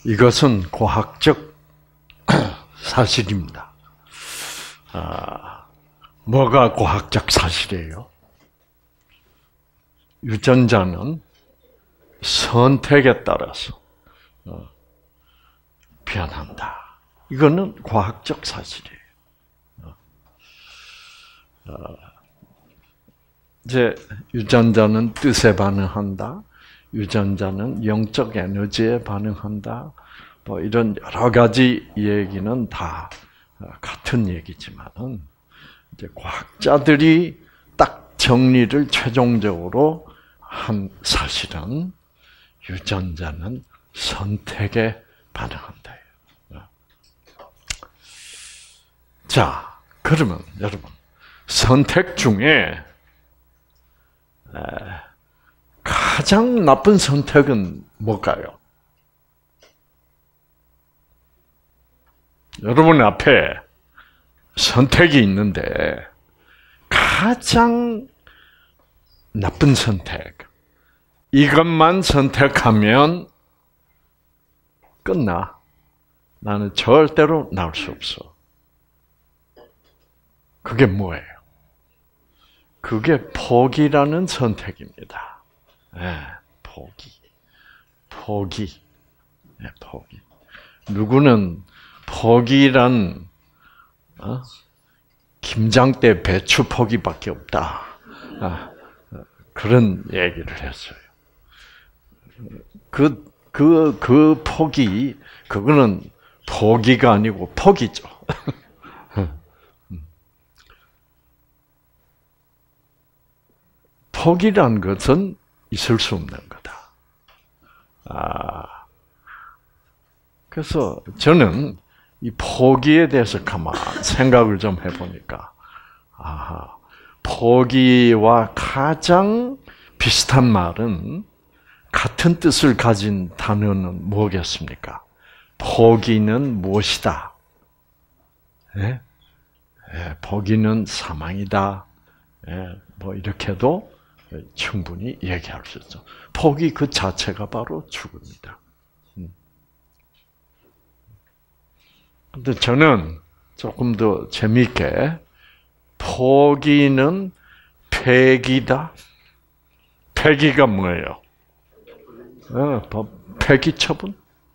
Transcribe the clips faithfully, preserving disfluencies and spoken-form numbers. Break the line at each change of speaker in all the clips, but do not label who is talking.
이것은 과학적 사실입니다. 아, 뭐가 과학적 사실이에요? 유전자는 선택에 따라서 변한다. 이거는 과학적 사실이에요. 이제 유전자는 뜻에 반응한다. 유전자는 영적 에너지에 반응한다. 뭐 이런 여러 가지 얘기는 다 같은 얘기지만은 이제 과학자들이 딱 정리를 최종적으로 한 사실은 유전자는 선택에 반응한다. 자, 그러면 여러분 선택 중에 가장 나쁜 선택은 뭘까요? 여러분 앞에 선택이 있는데 가장 나쁜 선택, 이것만 선택하면 끝나. 나는 절대로 나올 수 없어. 그게 뭐예요? 그게 포기라는 선택입니다. 네, 포기. 포기. 네, 포기. 누구는 포기란 어? 김장때 배추 포기밖에 없다. 아, 그런 얘기를 했어요. 그, 그, 그 포기, 그거는 포기가 아니고 포기죠. 포기란 것은 있을 수 없는 거다. 아, 그래서 저는 이 포기에 대해서 가만 생각을 좀 해보니까, 아, 포기와 가장 비슷한 말은 같은 뜻을 가진 단어는 뭐겠습니까? 포기는 무엇이다? 예? 예, 포기는 사망이다. 예, 뭐 이렇게도 충분히 얘기할 수 있죠. 포기 그 자체가 바로 죽음이다. 근데 저는 조금 더 재미있게 포기는 폐기다. 폐기가 뭐예요? 어, 폐기 처분.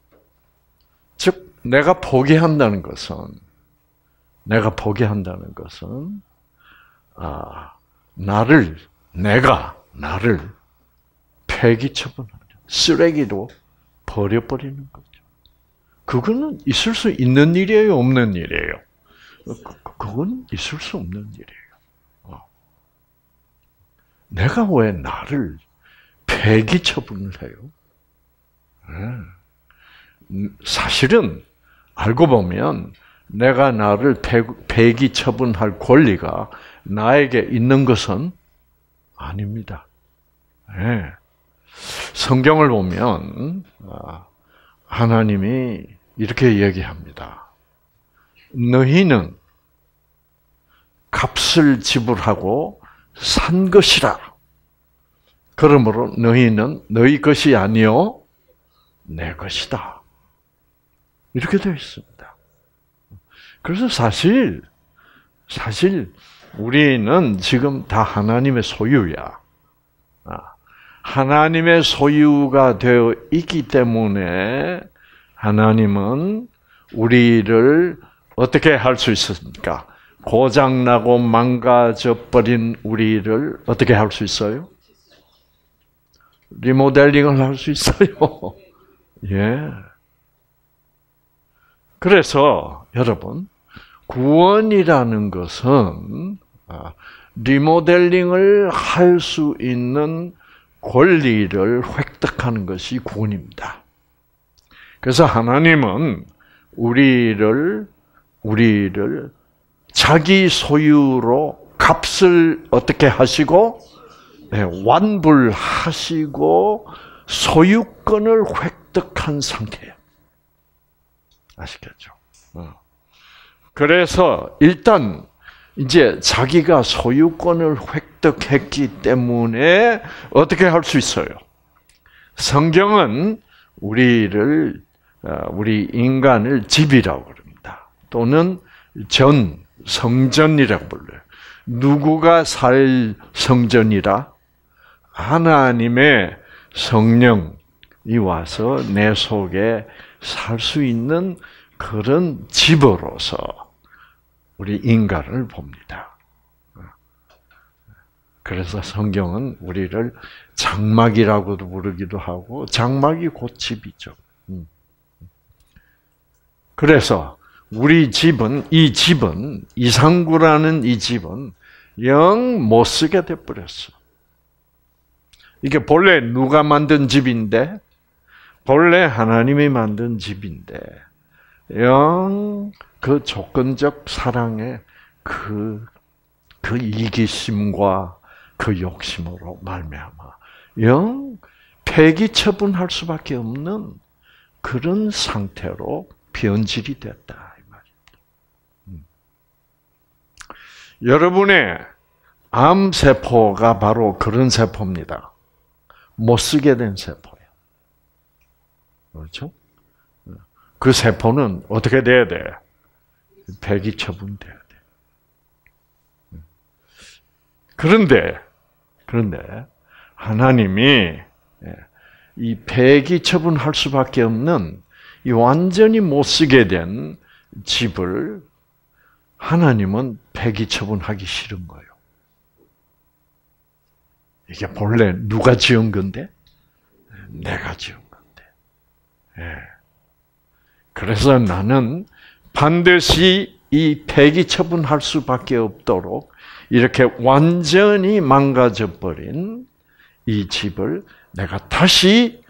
즉 내가 포기한다는 것은 내가 포기한다는 것은 아, 나를 내가 나를 폐기 처분하는 쓰레기로 버려버리는 거죠. 그거는 있을 수 있는 일이에요, 없는 일이에요? 그건 있을 수 없는 일이에요. 내가 왜 나를 폐기 처분을 해요? 사실은 알고 보면 내가 나를 폐기 처분할 권리가 나에게 있는 것은 아닙니다. 성경을 보면 하나님이 이렇게 얘기합니다. 너희는 값을 지불하고 산 것이라. 그러므로 너희는 너희 것이 아니요 내 것이다. 이렇게 되어 있습니다. 그래서 사실 사실 우리는 지금 다 하나님의 소유야. 하나님의 소유가 되어 있기 때문에 하나님은 우리를 어떻게 할 수 있습니까? 고장나고 망가져버린 우리를 어떻게 할 수 있어요? 리모델링을 할 수 있어요. 예. 그래서 여러분, 구원이라는 것은 리모델링을 할 수 있는 권리를 획득하는 것이 구원입니다. 그래서 하나님은 우리를 우리를 자기 소유로 값을 어떻게 하시고 네, 완불하시고 소유권을 획득한 상태예요. 아시겠죠? 그래서 일단 이제 자기가 소유권을 획득했기 때문에 어떻게 할 수 있어요? 성경은 우리를 우리 인간을 집이라고 그럽니다. 또는 전, 성전이라고 불러요. 누구가 살 성전이라? 하나님의 성령이 와서 내 속에 살 수 있는 그런 집으로서 우리 인간을 봅니다. 그래서 성경은 우리를 장막이라고도 부르기도 하고, 장막이 곧 집이죠. 그래서 우리 집은, 이 집은, 이상구라는 이 집은 영 못 쓰게 돼버렸어. 이게 본래 누가 만든 집인데, 본래 하나님이 만든 집인데, 영 그 조건적 사랑의 그, 그 이기심과 그 욕심으로 말미암아 영 폐기 처분할 수밖에 없는 그런 상태로 변질이 됐다 이 말입니다. 음. 여러분의 암 세포가 바로 그런 세포입니다. 못 쓰게 된 세포예요. 그렇죠? 그 세포는 어떻게 돼야 돼? 폐기 처분돼야 돼. 그런데 그런데 하나님이 이 폐기 처분할 수밖에 없는 이 완전히 못 쓰게 된 집을 하나님은 폐기 처분하기 싫은 거예요. 이게 본래 누가 지은 건데? 내가 지은 건데. 예. 그래서 나는 반드시 이 폐기 처분할 수밖에 없도록 이렇게 완전히 망가져 버린 이 집을 내가 다시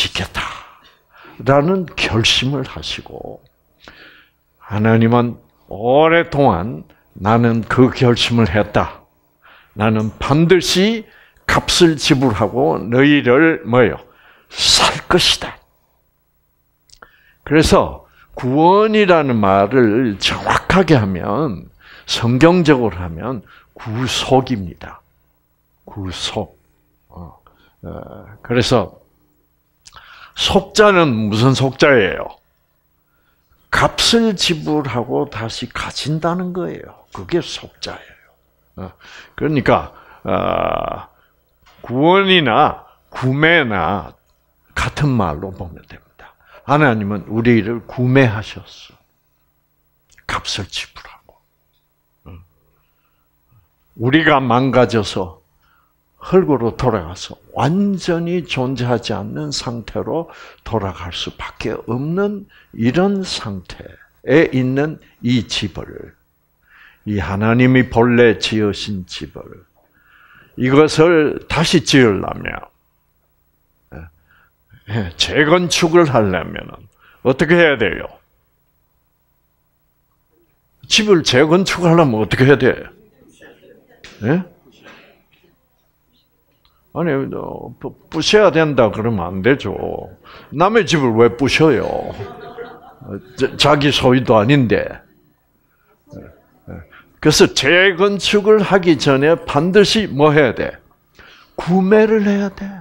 지켰다라는 결심을 하시고, 하나님은 오랫동안 나는 그 결심을 했다. 나는 반드시 값을 지불하고 너희를 뭐예요? 살 것이다. 그래서 구원이라는 말을 정확하게 하면, 성경적으로 하면 구속입니다. 구속. 어, 어, 그래서 속자는 무슨 속자예요? 값을 지불하고 다시 가진다는 거예요. 그게 속자예요. 어, 그러니까 어, 구원이나 구매나 같은 말로 보면 됩니다. 하나님은 우리를 구매하셨어. 값을 지불하고. 우리가 망가져서 흙으로 돌아가서 완전히 존재하지 않는 상태로 돌아갈 수밖에 없는 이런 상태에 있는 이 집을, 이 하나님이 본래 지으신 집을, 이것을 다시 지으려면, 재건축을 하려면 어떻게 해야 돼요? 집을 재건축하려면 어떻게 해야 돼? 예? 아니, 부셔야 된다 그러면 안 되죠. 남의 집을 왜 부셔요? 자기 소유도 아닌데. 그래서 재건축을 하기 전에 반드시 뭐 해야 돼? 구매를 해야 돼.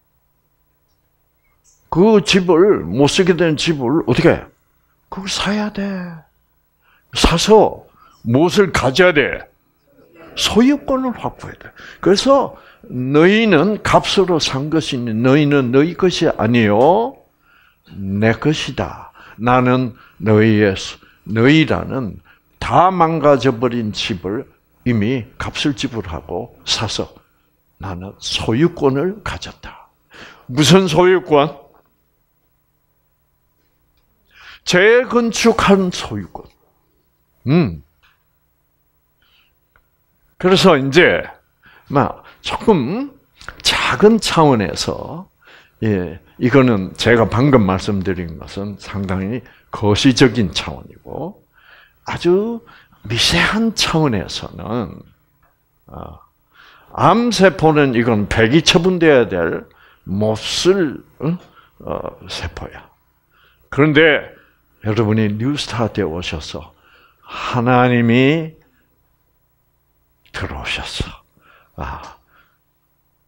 그 집을, 못 쓰게 된 집을 어떻게 해? 그걸 사야 돼. 사서 무엇을 가져야 돼? 소유권을 확보해야 돼. 그래서 너희는 값으로 산 것이 너희는 너희 것이 아니요 내 것이다. 나는 너희의 너희라는 다 망가져 버린 집을 이미 값을 지불하고 사서 나는 소유권을 가졌다. 무슨 소유권? 재건축한 소유권. 음. 그래서 이제 막 조금 작은 차원에서, 예, 이거는 제가 방금 말씀드린 것은 상당히 거시적인 차원이고, 아주 미세한 차원에서는 어, 암세포는 이건 폐기 처분돼야 될 못쓸 어, 세포야. 그런데 여러분이 뉴스타트에 오셔서 하나님이 들어오셨어. 아,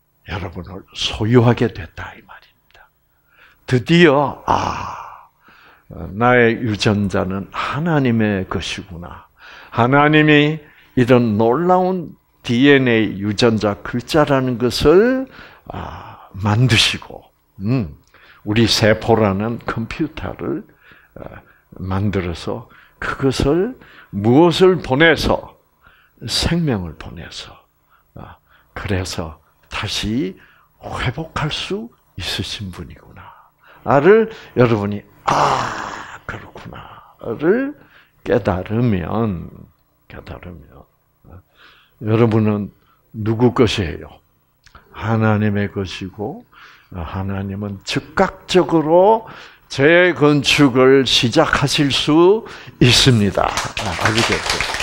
여러분을 소유하게 됐다 이 말입니다. 드디어 아, 나의 유전자는 하나님의 것이구나. 하나님이 이런 놀라운 디엔에이 유전자 글자라는 것을 만드시고, 우리 세포라는 컴퓨터를 만들어서 그것을 무엇을 보내서 생명을 보내서 그래서 다시 회복할 수 있으신 분이구나를 여러분이 아 그렇구나를 깨달으면 깨달으면 여러분은 누구 것이에요? 하나님의 것이고 하나님은 즉각적으로 재건축을 시작하실 수 있습니다. 아시겠죠?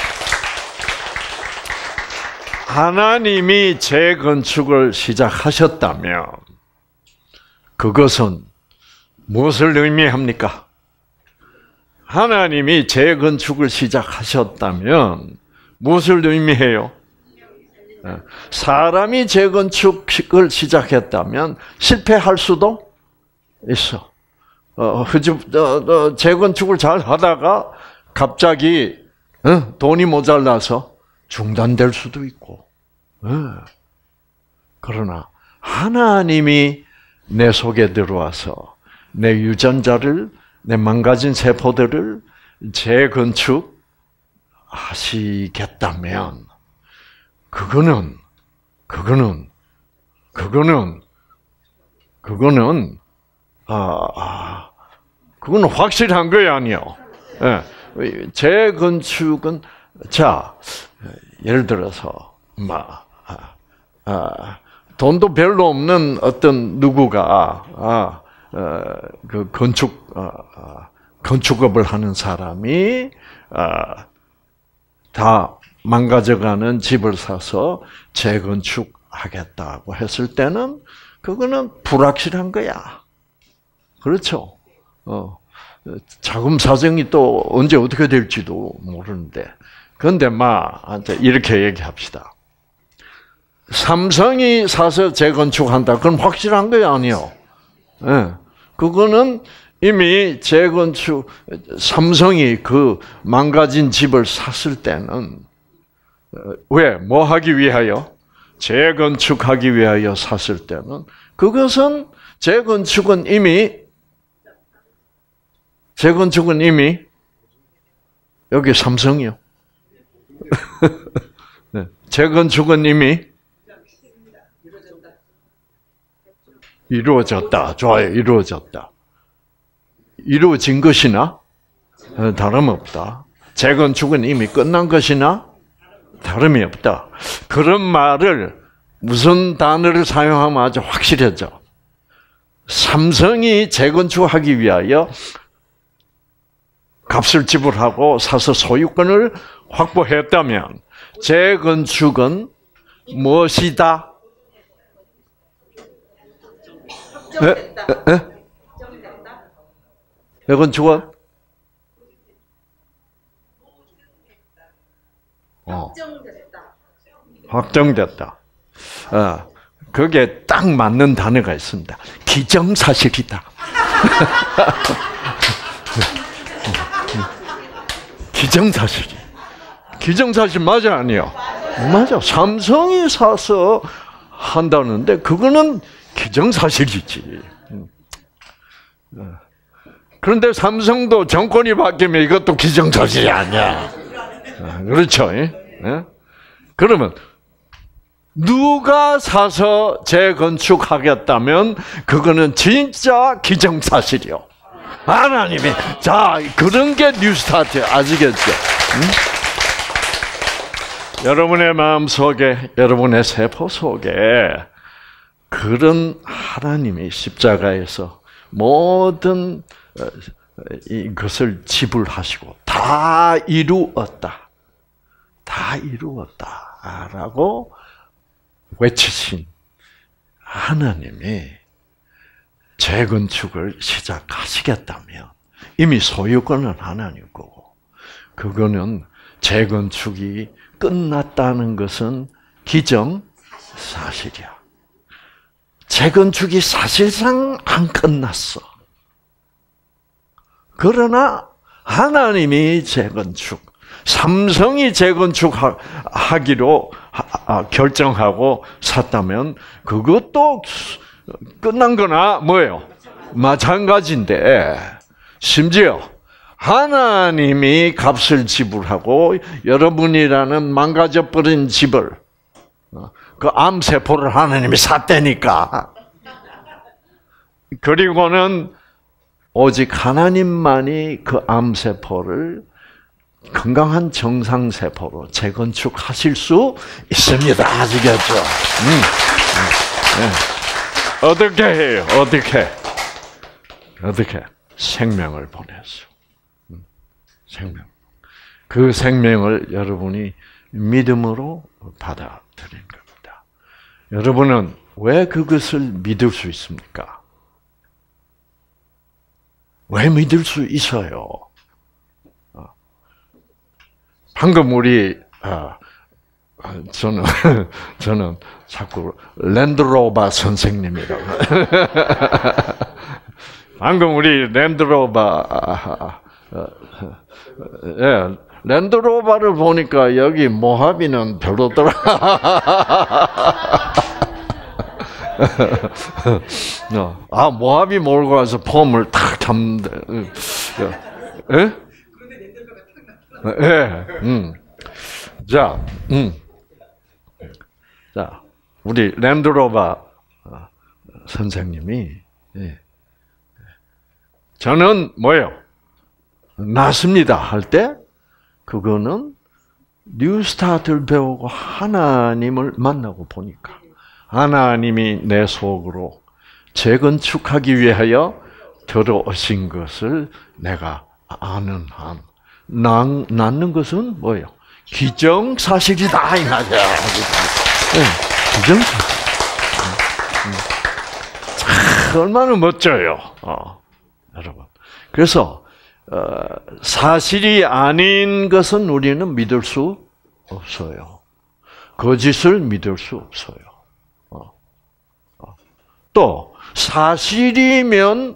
하나님이 재건축을 시작하셨다면 그것은 무엇을 의미합니까? 하나님이 재건축을 시작하셨다면 무엇을 의미해요? 사람이 재건축을 시작했다면 실패할 수도 있어. 어, 흐집, 어, 어, 재건축을 잘 하다가 갑자기 어, 돈이 모자라서 중단될 수도 있고. 어. 그러나 하나님이 내 속에 들어와서 내 유전자를, 내 망가진 세포들을 재건축하시겠다면 그거는 그거는 그거는 그거는 아, 아 그거는 확실한 거야 아니요. 예. 재건축은 자 예를 들어서 막 아, 아, 돈도 별로 없는 어떤 누구가 아, 어, 그 건축 어, 어, 건축업을 하는 사람이 어, 다 망가져가는 집을 사서 재건축하겠다고 했을 때는 그거는 불확실한 거야. 그렇죠? 어, 자금 사정이 또 언제 어떻게 될지도 모르는데. 그런데 막 이렇게 얘기합시다. 삼성이 사서 재건축한다. 그건 확실한 거야, 아니요? 예. 네. 그거는 이미 재건축 삼성이 그 망가진 집을 샀을 때는 왜? 뭐 하기 위하여? 재건축하기 위하여 샀을 때는 그것은 재건축은 이미 재건축은 이미 여기 삼성이요. 네. 재건축은 이미 이루어졌다. 좋아요. 이루어졌다. 이루어진 것이나 다름없다. 재건축은 이미 끝난 것이나 다름이 없다. 그런 말을 무슨 단어를 사용하면 아주 확실해져. 삼성이 재건축하기 위하여 값을 지불하고 사서 소유권을 확보했다면 재건축은 무엇이다?
확정됐다.
에? 에? 재건축은?
어. 확정됐다.
확정됐다. 어, 그게 딱 맞는 단어가 있습니다. 기정사실이다. 기정사실이. 기정사실 맞아 아니요? 맞아. 삼성이 사서 한다는데 그거는 기정사실이지. 그런데 삼성도 정권이 바뀌면 이것도 기정사실이 아니야. 그렇죠? 그러면 누가 사서 재건축하겠다면 그거는 진짜 기정사실이요. 하나님이. 자, 그런 게 뉴스타트. 아시겠죠? 응? 여러분의 마음 속에, 여러분의 세포 속에 그런 하나님이 십자가에서 모든 이것을 지불하시고 다 이루었다. 다 이루었다라고 외치신 하나님이 재건축을 시작하시겠다면 이미 소유권은 하나님 거고 그거는 재건축이 끝났다는 것은 기정사실이야. 재건축이 사실상 안 끝났어. 그러나 하나님이 재건축, 삼성이 재건축하기로 결정하고 샀다면 그것도 끝난 거나 뭐예요? 마찬가지인데 심지어 하나님이 값을 지불하고 여러분이라는 망가져버린 집을 그 암세포를 하나님이 샀다니까. 그리고는 오직 하나님만이 그 암세포를 건강한 정상세포로 재건축하실 수 있습니다. 아시겠죠? 음. 네. 어떻게 해요? 어떻게? 어떻게? 생명을 보내서. 음. 생명. 그 생명을 여러분이 믿음으로 받아들인 겁니다. 여러분은 왜 그것을 믿을 수 있습니까? 왜 믿을 수 있어요? 방금 우리 아, 저는 저는 자꾸 랜드로버 선생님이라고. 방금 우리 랜드로버 예, 랜드로버를 보니까 여기 모하비는 별로더라. 아, 모하비 몰고 와서 폼을 탁 잡는데. 예? 예, 음. 자, 음. 자, 우리 랜드로버 선생님이, 예. 저는 뭐예요? 낫습니다. 할 때, 그거는 뉴스타트를 배우고 하나님을 만나고 보니까, 하나님이 내 속으로 재건축하기 위하여 들어오신 것을 내가 아는 한, 난, 낳는 것은 뭐예요? 기정사실이다 이 말이야. 네, 기정사실. 참, 얼마나 멋져요, 어, 여러분. 그래서 어, 사실이 아닌 것은 우리는 믿을 수 없어요. 거짓을 믿을 수 없어요. 어, 어. 또 사실이면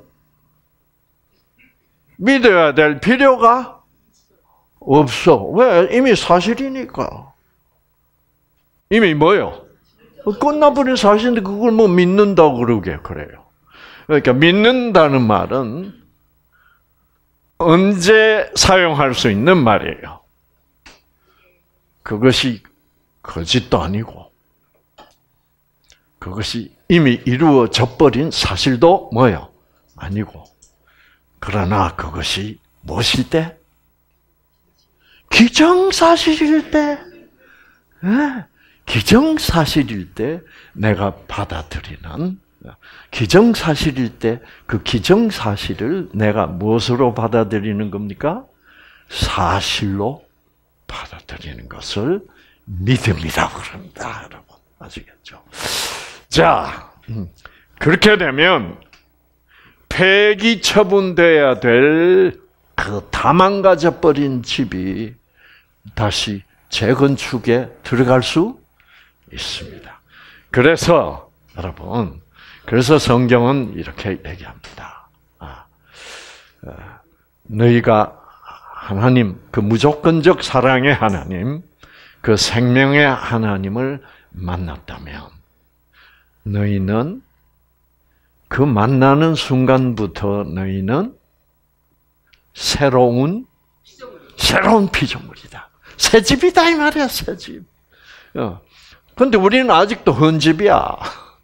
믿어야 될 필요가 없어. 왜? 이미 사실이니까. 이미 뭐요? 끝나버린 사실인데 그걸 뭐 믿는다고 그러게 그래요. 그러니까 믿는다는 말은 언제 사용할 수 있는 말이에요. 그것이 거짓도 아니고 그것이 이미 이루어져 버린 사실도 뭐요? 아니고. 그러나 그것이 무엇일 때? 기정사실일 때, 네. 기정사실일 때 내가 받아들이는, 기정사실일 때 그 기정사실을 내가 무엇으로 받아들이는 겁니까? 사실로 받아들이는 것을 믿음이라고 그럽니다. 여러분, 아시겠죠? 자, 그렇게 되면 폐기 처분돼야 될 그 다 망가져 버린 집이 다시 재건축에 들어갈 수 있습니다. 그래서 여러분, 그래서 성경은 이렇게 얘기합니다. 아, 너희가 하나님, 그 무조건적 사랑의 하나님, 그 생명의 하나님을 만났다면 너희는 그 만나는 순간부터 너희는 새로운 새로운 피조물이다. 새 집이다 이 말이야, 새 집. 어. 근데 우리는 아직도 헌집이야.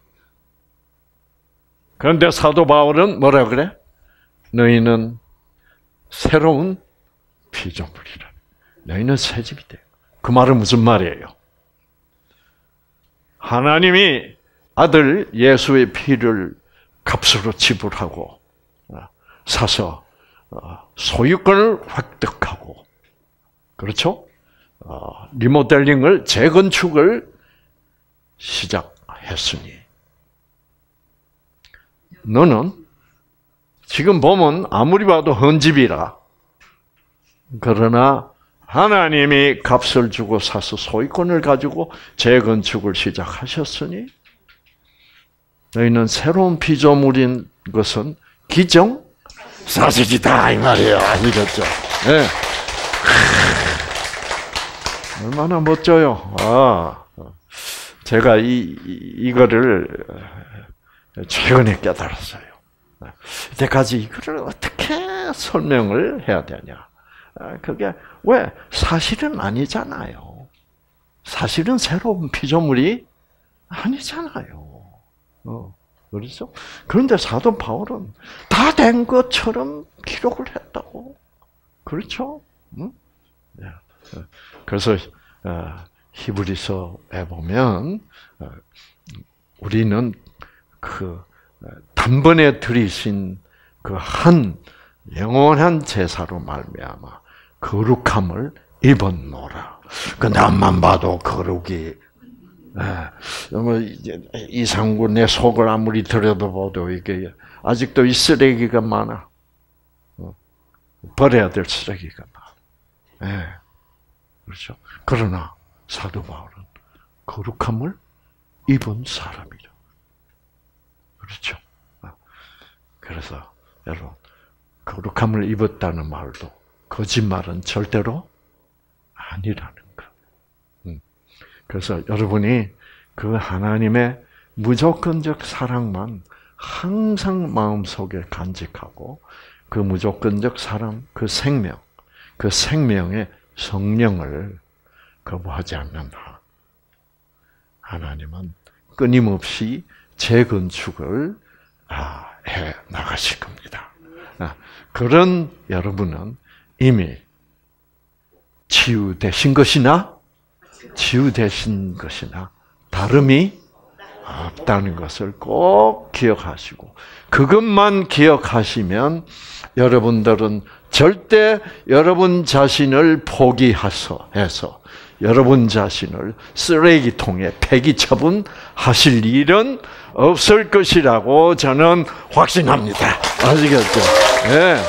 그런데 사도 바울은 뭐라 그래? 너희는 새로운 피조물이라. 너희는 새 집이 돼. 그 말은 무슨 말이에요? 하나님이 아들 예수의 피를 값으로 지불하고 사서 소유권을 획득하고, 그렇죠? 리모델링을, 재건축을 시작했으니 너는 지금 보면 아무리 봐도 헌집이라, 그러나 하나님이 값을 주고 사서 소유권을 가지고 재건축을 시작하셨으니 너희는 새로운 피조물인 것은 기정 사실이다 이 말이에요. 아시겠죠? 네. 얼마나 멋져요. 아, 제가 이 이거를 최근에 깨달았어요. 이때까지 이거를 어떻게 설명을 해야 되냐? 그게 왜 사실은 아니잖아요. 사실은 새로운 피조물이 아니잖아요. 어, 그렇죠? 그런데 사도 바울은 다 된 것처럼 기록을 했다고. 그렇죠? 응? 그래서 히브리서에 보면 우리는 그 단번에 들이신 그 한 영원한 제사로 말미암아 거룩함을 입었노라. 그 남만 봐도 거룩이 이상구 내 속을 아무리 들여다봐도 이게 아직도 이 쓰레기가 많아. 버려야 될 쓰레기가 많아. 네. 그렇죠. 그러나 사도 바울은 거룩함을 입은 사람이죠. 그렇죠. 그래서 여러분 거룩함을 입었다는 말도 거짓말은 절대로 아니라는 거. 그래서 여러분이 그 하나님의 무조건적 사랑만 항상 마음속에 간직하고 그 무조건적 사랑, 그 생명, 그 생명의 성령을 거부하지 않는 한 하나님은 끊임없이 재건축을 해 나가실 겁니다. 그런 여러분은 이미 치유되신 것이나 치유되신 것이나 다름이 없다는 것을 꼭 기억하시고 그것만 기억하시면 여러분들은 절대 여러분 자신을 포기해서 해서 여러분 자신을 쓰레기통에 폐기 처분하실 일은 없을 것이라고 저는 확신합니다. 아시겠죠? 네.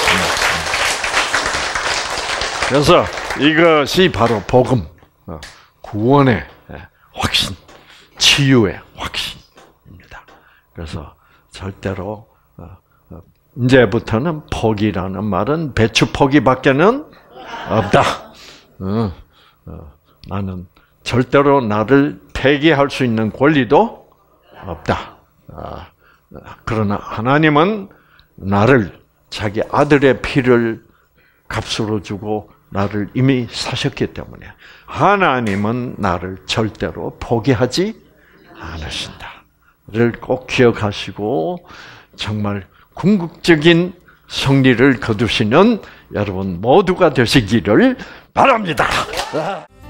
그래서 이것이 바로 복음, 구원의 확신, 치유의 확신입니다. 그래서 절대로 이제부터는 포기라는 말은 배추 포기밖에는 없다. 어, 어, 나는 절대로 나를 폐기할 수 있는 권리도 없다. 아, 그러나 하나님은 나를 자기 아들의 피를 값으로 주고 나를 이미 사셨기 때문에 하나님은 나를 절대로 포기하지 않으신다를 꼭 기억하시고 정말 궁극적인 승리를 거두시는 여러분 모두가 되시기를 바랍니다.